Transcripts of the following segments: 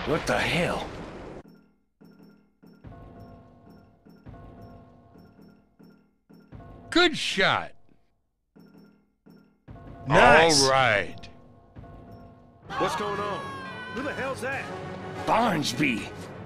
What the hell? Good shot. Nice. All right. What's going on? Who the hell's that? Barnsby.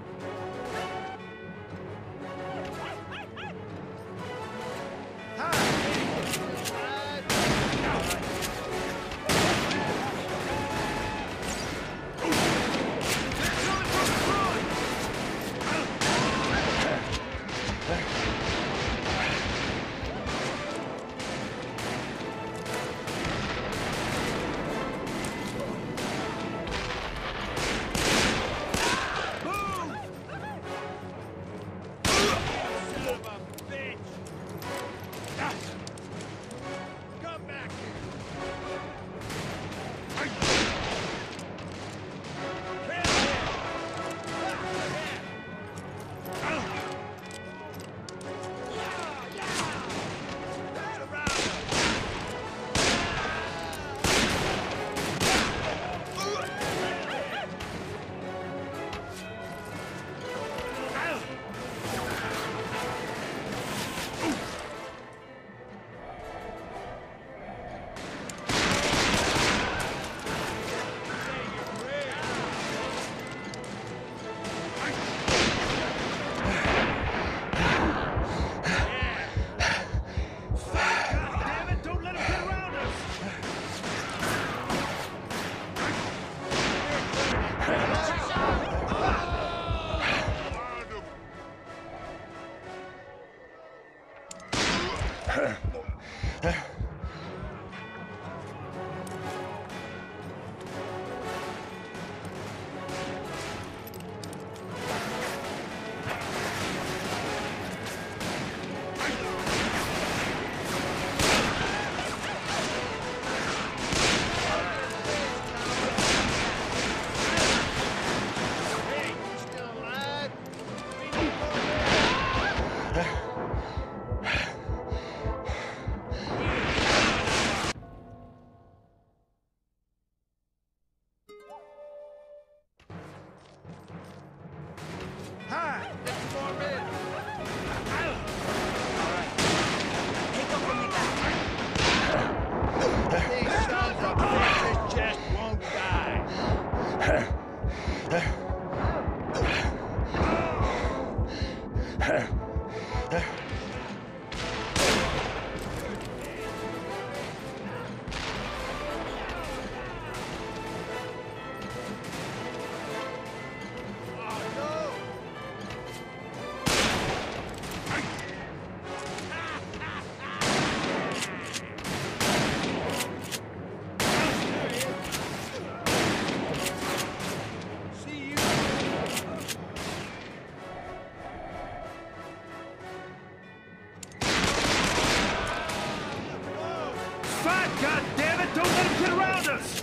God damn it! Don't let him get around us!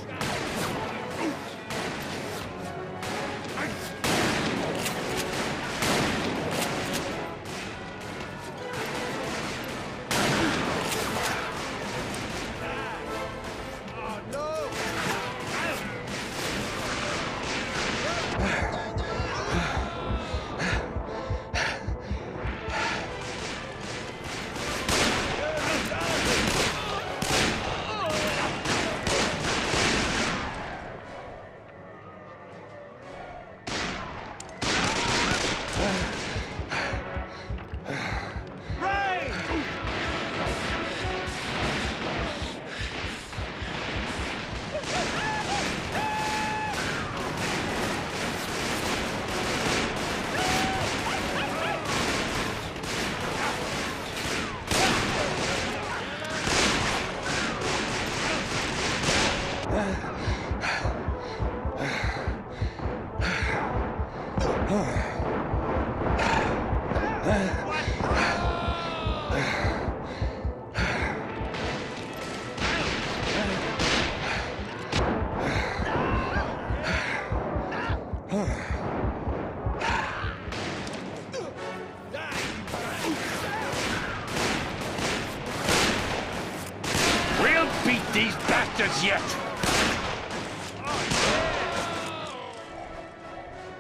We'll beat these bastards yet!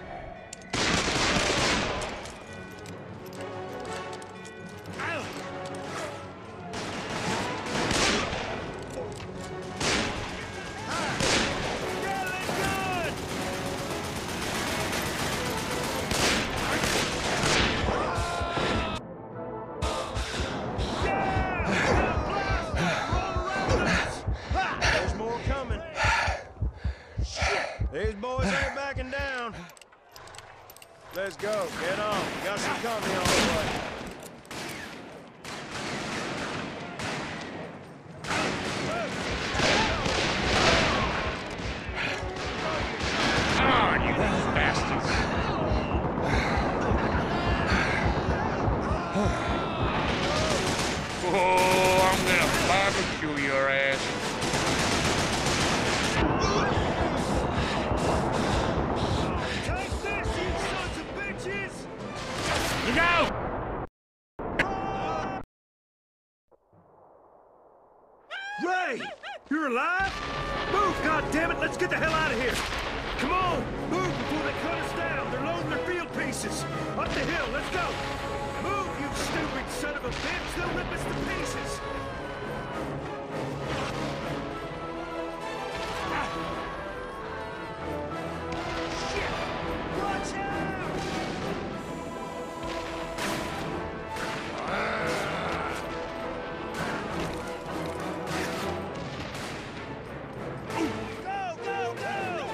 Let's go. Get on. Got some company on the way. Come on, you bastards. Oh, I'm gonna barbecue your ass. Take this, you sons of bitches! Look out! Ray! You're alive? Move, goddammit! Let's get the hell out of here! Come on! Move before they cut us down! They're loading their field pieces! Up the hill, let's go! Move, you stupid son of a bitch! They'll rip us to pieces! Shit! Watch out! Go, go, go!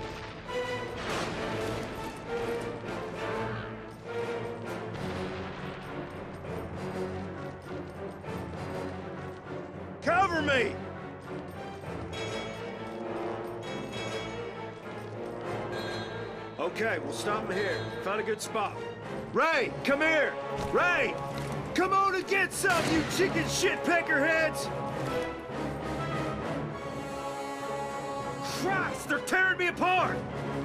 Cover me! Okay, we'll stop him here. Find a good spot. Ray, come here! Ray! Come on and get some, you chicken shit peckerheads! Christ, they're tearing me apart!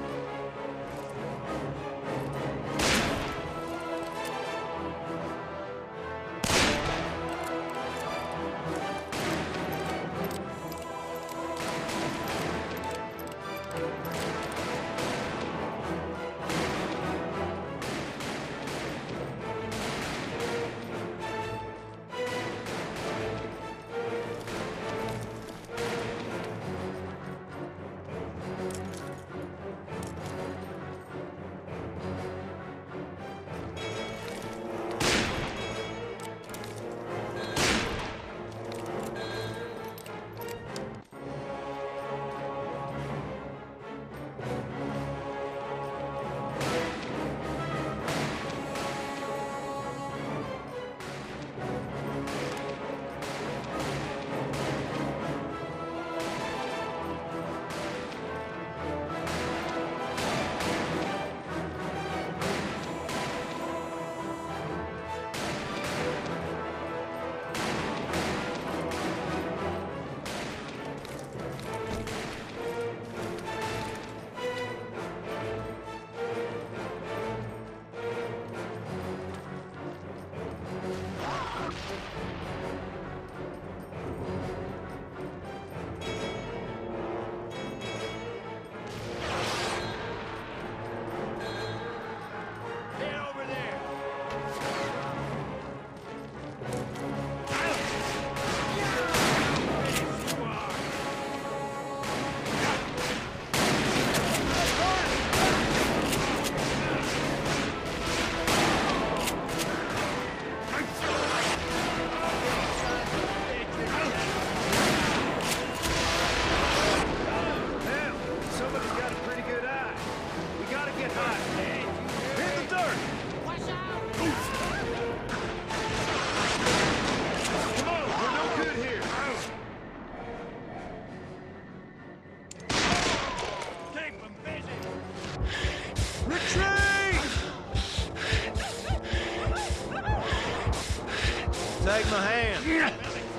Take my hand.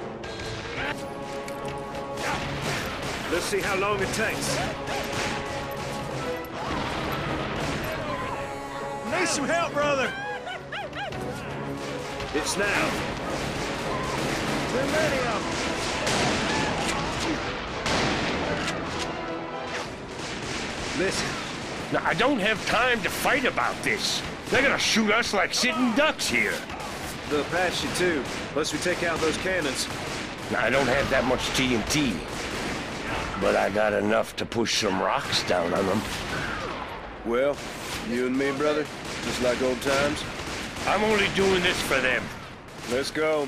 Let's see how long it takes. Need some help, brother. It's now. Too many of them. Listen. Now, I don't have time to fight about this. They're gonna shoot us like sitting ducks here. They'll patch you too, unless we take out those cannons. Now, I don't have that much TNT, but I got enough to push some rocks down on them. Well, you and me, brother, just like old times. I'm only doing this for them. Let's go.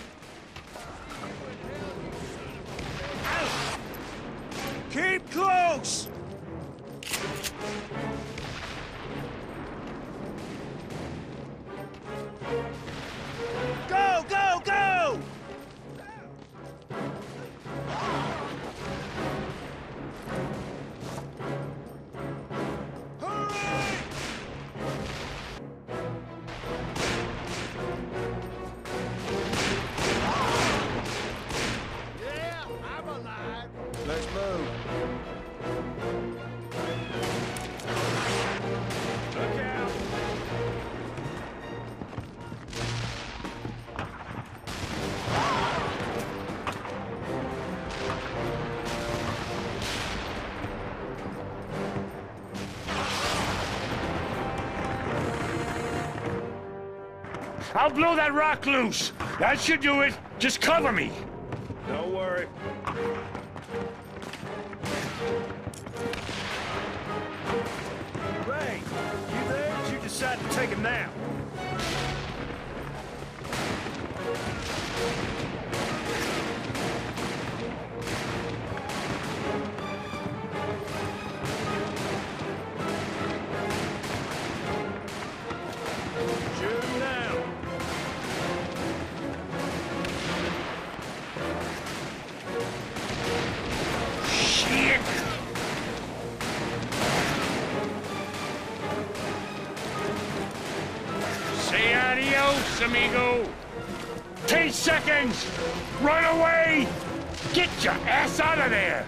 Keep close! Let's move. Look out! I'll blow that rock loose. That should do it. Just cover me. Don't worry. Ray, you there? Did you decide to take a nap? Shoot him down. Shit! Say adios, amigo. 10 seconds! Run away! Get your ass out of there!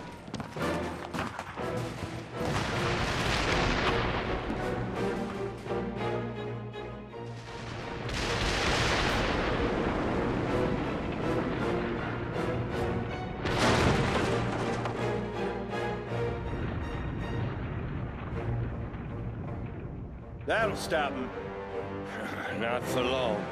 That'll stop him. Not for long.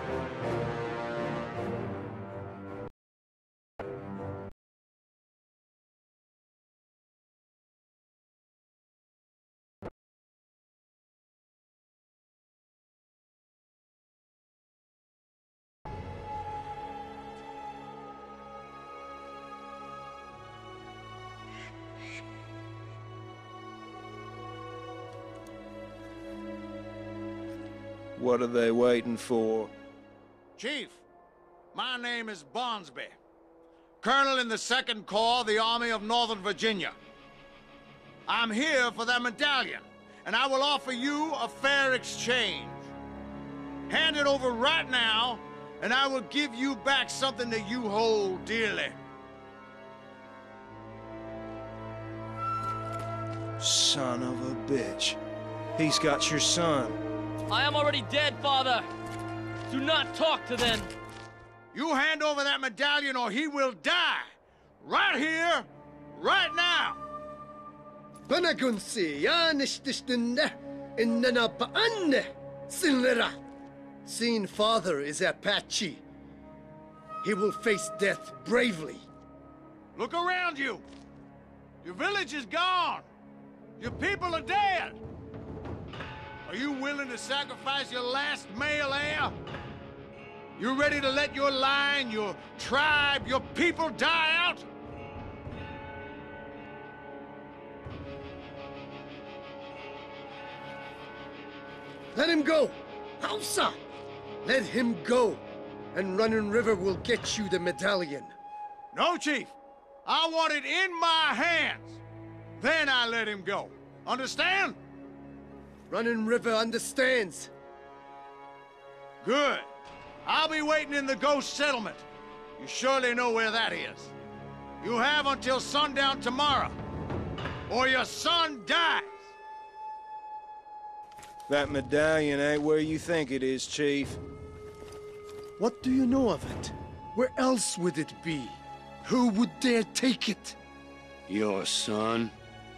What are they waiting for? Chief, my name is Bonsby, Colonel in the 2nd Corps of the Army of Northern Virginia. I'm here for that medallion, and I will offer you a fair exchange. Hand it over right now, and I will give you back something that you hold dearly. Son of a bitch. He's got your son. I am already dead, Father. Do not talk to them. You hand over that medallion or he will die. Right here, right now. Banagunsi yanishtishtinne innana pa'anne sinlera. Seeing father is Apache. He will face death bravely. Look around you. Your village is gone. Your people are dead. Are you willing to sacrifice your last male heir? You ready to let your line, your tribe, your people die out? Let him go! Hausa! Let him go, and Running River will get you the medallion. No, Chief. I want it in my hands. Then I let him go. Understand? Running River understands. Good. I'll be waiting in the Ghost Settlement. You surely know where that is. You have until sundown tomorrow, or your son dies. That medallion ain't where you think it is, Chief. What do you know of it? Where else would it be? Who would dare take it? Your son?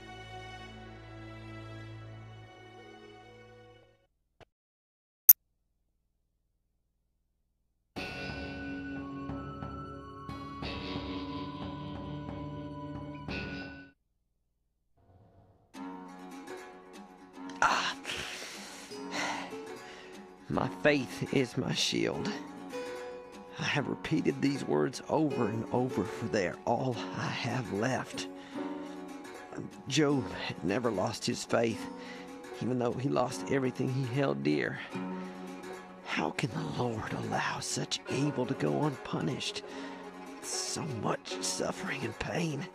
My faith is my shield. I have repeated these words over and over, for they are all I have left. Job had never lost his faith, even though he lost everything he held dear. How can the Lord allow such evil to go unpunished? So much suffering and pain.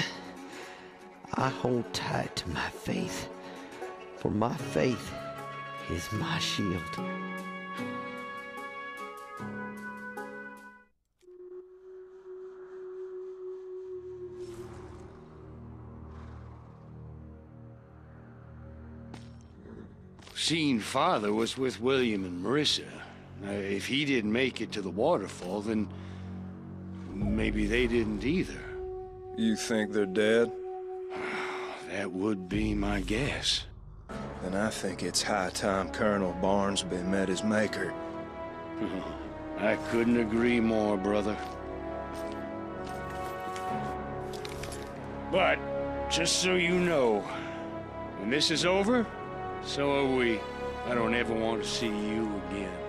I hold tight to my faith, for my faith is my shield. seen Father was with William and Marissa. If he didn't make it to the waterfall, then maybe they didn't either. You think they're dead? That would be my guess. Then I think it's high time Colonel Barnsby met his maker. I couldn't agree more, brother. But, just so you know, when this is over, so are we. I don't ever want to see you again.